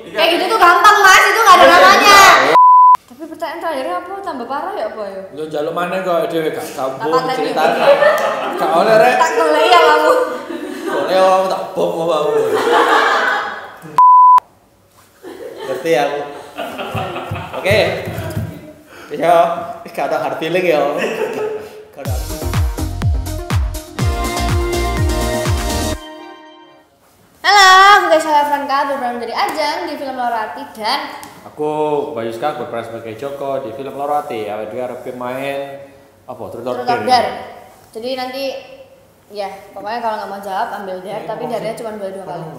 Kayak gitu tuh gampang Mas, itu nggak ada namanya. Tapi pertanyaan terakhirnya apa? Tambah parah ya apa ya? Lu jaluk mana kok dhewe gak sambung ceritanya. Gak oleh rek. Tak golek ya kamu. Oleh wong tak bom kamu. Ngerti aku. Oke. Yo, gak ada hard feeling ya. Gak ada. Halo, aku Gaisha Franka berperan menjadi Ajeng di film Lorati dan Aku Bayuska berperan sebagai Joko di film Lorati. Awake dhewe arep main apa? Truth or Dare. Jadi nanti ya, pokoknya kalau nggak mau jawab ambil dare, tapi dare-nya cuma boleh 2 kali.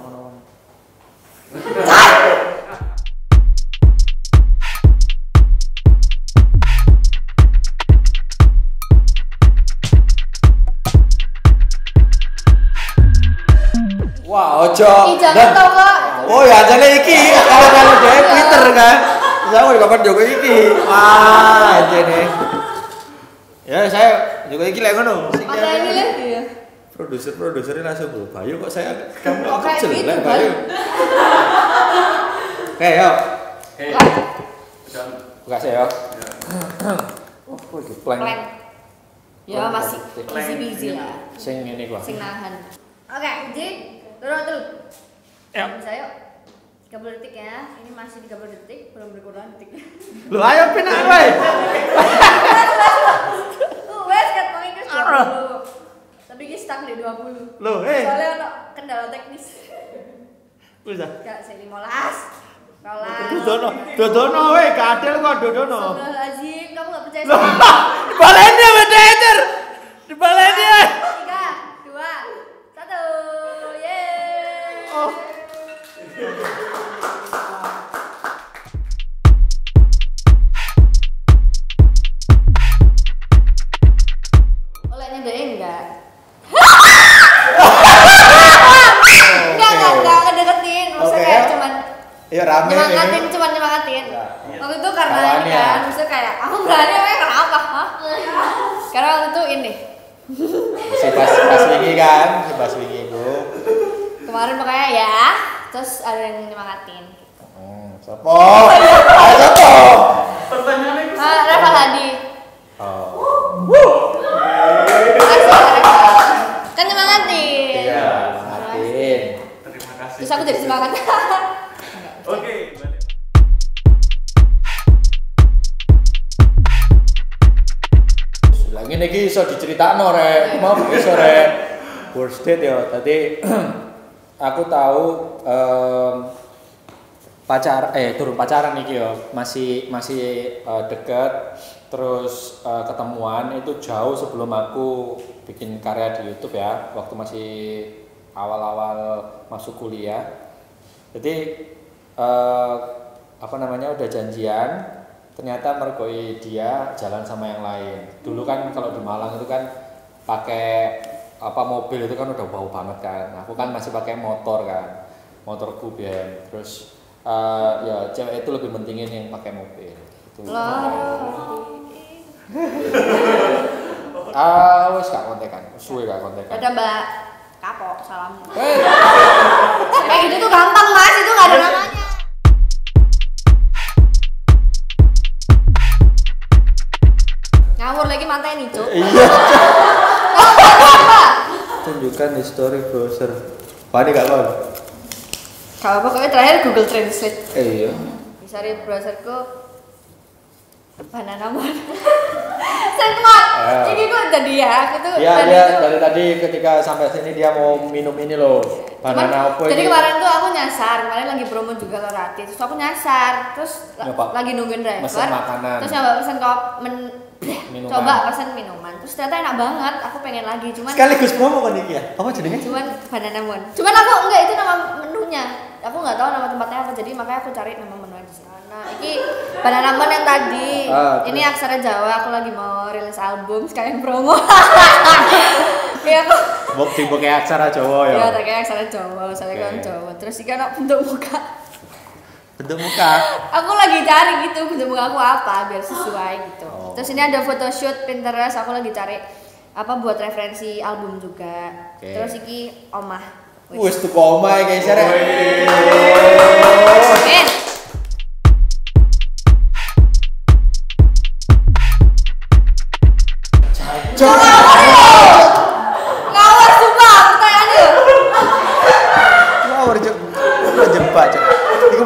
Wah, ojo. Jangan tau kok. Oh ya, jane iki kalau dhewe Twitter kan. Saya mau dikapan Joko iki. Wah, jane. Ya, saya Joko iki lek ngono. Mata ini lho. Iya. Produsernya langsung bro. Bayu kok saya kamu Kok kayak jelek gitu, Bayu. Oke, yuk. Buka saya yuk. Oh, iki plank. Ya masih easy peasy lah. Sing ngene gua. Sing nahan. Oke, jadi turun dulu. Ya. Saya 30 detik ya. Ini masih 30 detik, belum berkurang detiknya. Lu ayo pindah wae. Wes kat pengikut 20. Tapi ini stuck di 20. Loh, Soalnya ada kendala teknis. Wis ah. Gak sih 15. Rolas. Dodono we, gak adil kok Dodono. Astagfirullahaladzim, kamu gak percaya Loh, sama aku? dibaleni meter. Dibaleni. 3, 2, 1. Yeay. Oh. Olehnya deh enggak. Enggak ngedeketin. Maksudnya kayak cuman Iya rame nyemangatin, cuman nyemangatin. Waktu itu karena ini kan, maksudnya kayak aku berani emang kenapa? Hah? Karena waktu itu ini. Si pas wingi kan, si pas wingi Bu. Kemarin makanya ya, terus ada yang nyemangatin. Sopo? Ayo sopo? Pertanyaannya Rafa tadi. Oh. Kan nyemangatin. Iya, ngatin. terima kasih. Terus aku jadi semangat. Oke. Lah ngene iki iso diceritakno rek. Mau iso rek. Worst date ya. Tadi aku tahu turun pacaran iki ya. Masih deket terus ketemuan itu jauh sebelum aku bikin karya di YouTube ya. Waktu masih awal-awal masuk kuliah. Jadi udah janjian, ternyata mergoi dia jalan sama yang lain. Dulu kan kalau di Malang itu kan pakai mobil itu kan udah bau banget kan. Aku kan masih pakai motor kan, motorku biar. Terus ya cewek itu lebih pentingin yang pakai mobil. Itu. Wes gak kontekan, suwe gak kontekan. Ada Mbak Kapok, salam. Kayak gitu tuh gampang Mas, itu nggak ada namanya. Ngawur lagi mantai nih, Cuk. Iya. Apa? Tunjukkan di story browser. Panik gak kon? Kalau pokoknya terakhir Google Translate. Iya. Bisa di browserku banana mon. Semua. Ini kok jadi ya, aku tuh. Iya, dia dari tadi ketika sampai sini dia mau minum ini loh. Banana apa Jadi ini? kemarin tuh aku nyasar, kemarin lagi promo juga Lorati. Terus aku nyasar, terus lagi nungguin driver. Pesen makanan. Terus nyoba pesen Minuman. coba pesen minuman. Terus ternyata enak banget, aku pengen lagi. Cuman Sekaligus promo kan iki ya? Apa jadinya? Cuman banana mon. Cuman aku enggak, itu nama menunya. Aku nggak tahu nama tempatnya apa, jadi makanya aku cari nama menu di sana. Ini banana mon yang tadi. Ini aksara Jawa, aku lagi mau rilis album sekalian promo. Iya aku. Bukti kayak aksara Jawa ya. Iya, kayak aksara Jawa, saya kan Jawa. Terus iki ana bentuk muka. Bentuk muka. Aku lagi cari gitu bentuk muka aku apa biar sesuai gitu. Terus ini ada photoshoot Pinterest, aku lagi cari apa buat referensi album juga. Terus iki omah. Wis tuku omah guys, rek. Men.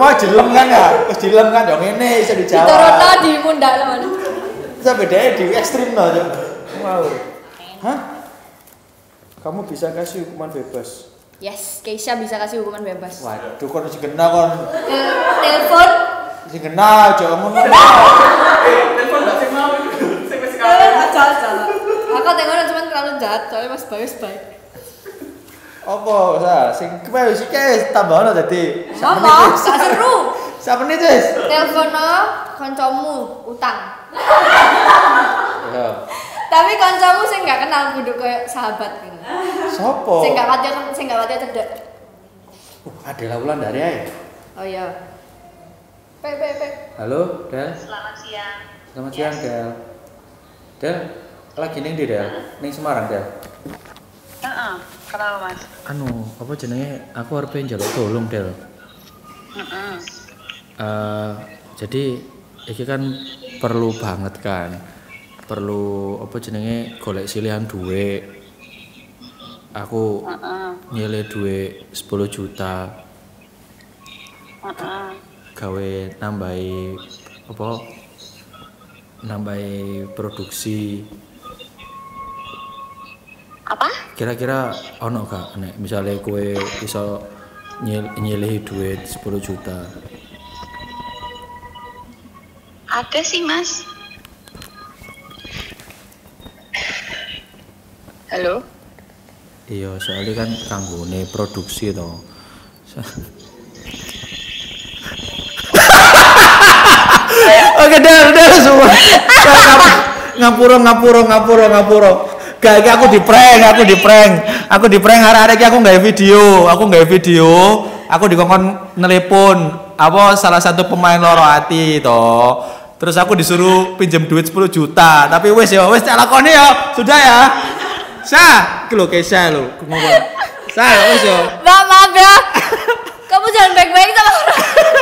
mau jelem kan ya? Wis dilem kan yo ngene iso dijawab. Diturunno di pundak teman. Bisa bedanya di ekstrim loh, Cok. Wow. Hah? Kamu bisa kasih hukuman bebas? Yes, Keisha bisa kasih hukuman bebas. Waduh, kon sing kena kon. Telepon. Sing kena aja ngomong. Telepon enggak sing mau. Sing wis Aja. Aku tengoknya cuma terlalu jahat, soalnya Mas Bayu baik. Apa, sing kewe sik tambah ono dadi. Ngomong, gak seru. Sak menit wis. Telepono kancamu utang. Yo. Tapi kancamu sing gak kenal kudu koyo sahabat gitu. Sopo? Sing gak pati cedek. Adalah Wulandari ae. Oh iya. Pe. Halo, Del. Selamat siang. Selamat siang, Del. Del, lagi ning ndi, Del? Ning Semarang, Del. Heeh. Kenapa, Mas? Anu, apa jenenge? Aku arep njaluk tolong, Del. Heeh. Jadi iki kan perlu banget kan. Perlu apa jenenge golek silihan duit. Aku nyilih duit 10 juta. Gawe nambahi produksi. Apa? Kira-kira ono gak nek misale kowe iso nyilih duit 10 juta? Ada sih, Mas. Halo? Iya, soalnya kan kanggone produksi to. Oke, udah semua. Ngapuro. Gak, aku di prank arek-arek iki aku nggawe video. Aku dikongkon nelepon apa salah satu pemain loro ati to. Terus aku disuruh pinjam duit 10 juta, tapi wis tak lakoni ya. Sudah ya. Sa, iki lho Keisha lho, ngomong. Sa, wis yo. Mbak, maaf ya. Kamu jangan baik-baik sama orang.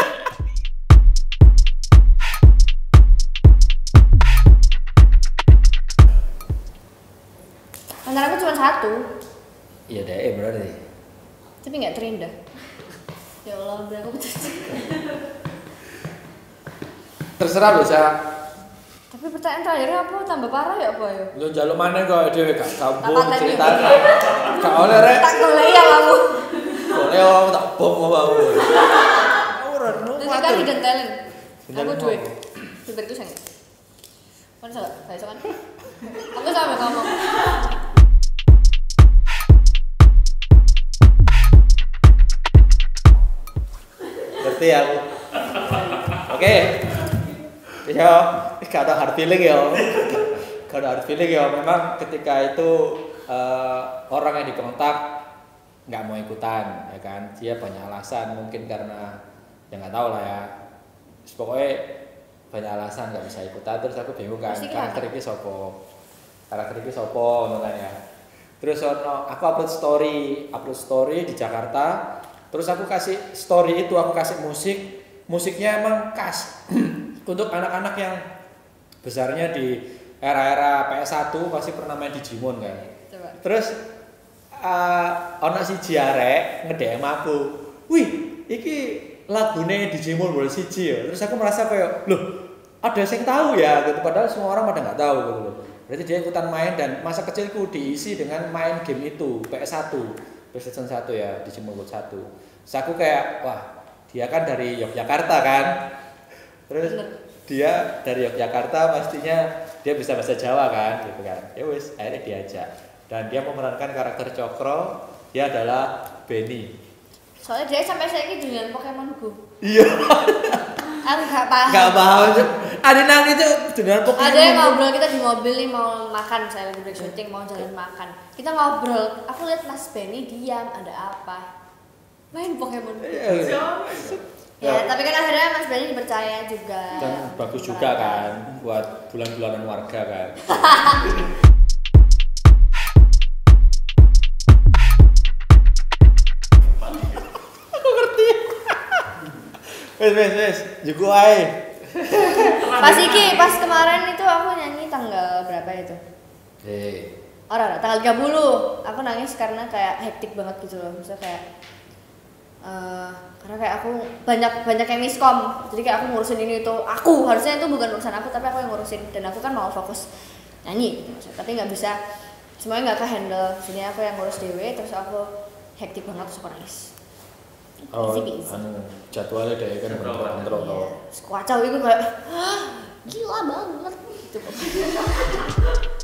Antara aku cuma satu. Iya deh, berarti. Tapi nggak terindah. Ya Allah, biar aku putus. Terserah lho, Sa. Tapi pertanyaan terakhirnya apa? Tambah parah ya apa ya? Lu njaluk maneh kok dhewe gak sambung Tak pateni. ceritane. Gak oleh rek. Tak golek ya kamu. Boleh om tak bom kamu. Ora Nanti kan didentelin. Dentelin Aku duit. apa? Duit itu sangat. Kan salah, gak iso kan? Aku sama kamu. Ngerti aku. Oke. Ya, gak ada hard feeling ya. Gak ada hard feeling ya. Memang ketika itu orang yang dikontak nggak mau ikutan, ya kan? Dia banyak alasan, mungkin karena ya nggak tahu lah ya. Pokoknya banyak alasan nggak bisa ikutan. Terus aku bingung kan, karakter ini sopo kan ya. Terus aku upload story di Jakarta. Terus aku kasih story itu, aku kasih musiknya emang khas untuk anak-anak yang besarnya di era-era PS1 pasti pernah main Digimon kan. Coba. Terus ono siji arek nge-DM aku. Wih, iki lagune Digimon World 1 ya. Terus aku merasa kayak, loh, ada yang tahu ya gitu, padahal semua orang pada nggak tahu gitu loh. Berarti dia ikutan main dan masa kecilku diisi dengan main game itu, PS1, PlayStation 1 ya, Digimon World 1. Terus aku kayak, wah, dia kan dari Yogyakarta kan. Terus dia dari Yogyakarta pastinya dia bisa bahasa Jawa kan gitu kan. Ya wis, akhirnya diajak. Dan dia memerankan karakter Cokro, dia adalah Benny. Soalnya dia sampai saya ini dengan Pokemon Go. Iya. Aku nggak paham. Gak paham. Ada nang itu dengan Pokemon. Ada yang ngobrol, kita di mobil nih mau makan, saya lagi break syuting mau jalan makan. Kita ngobrol, aku lihat Mas Benny diam, ada apa? Main Pokemon Go. Ya, tapi kan akhirnya Mas Benny dipercaya juga. Dan bagus juga kan buat bulan-bulanan warga kan. Aku ngerti. Wes, juga ae. Pas kemarin itu aku nyanyi tanggal berapa itu? Orang tanggal 30. Aku nangis karena kayak hektik banget gitu loh. Maksudnya kayak karena kayak aku banyak yang miskom, jadi kayak aku ngurusin ini itu, aku harusnya itu bukan urusan aku tapi aku yang ngurusin, dan aku kan mau fokus nyanyi gitu, tapi nggak bisa semuanya nggak ke handle, jadi aku yang ngurus dewe, terus aku hektik banget terus aku nangis. Oh, jadwalnya deh kan kontrol Iya, kacau itu kayak gila banget gitu.